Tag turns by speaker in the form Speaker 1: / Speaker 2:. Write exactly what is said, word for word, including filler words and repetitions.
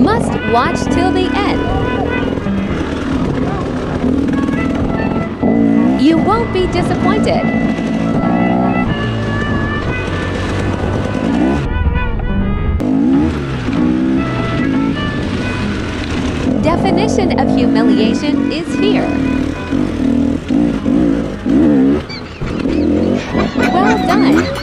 Speaker 1: Must watch till the end. You won't be disappointed. Definition of humiliation is here. Well done.